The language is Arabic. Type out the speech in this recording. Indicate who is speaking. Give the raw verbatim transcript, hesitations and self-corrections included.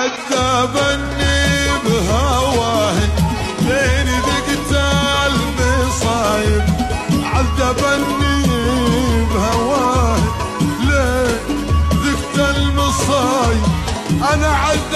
Speaker 1: عذبني بهواه لين ذقت المصايب، عذبني بهواه لين ذقت المصايب. انا عذب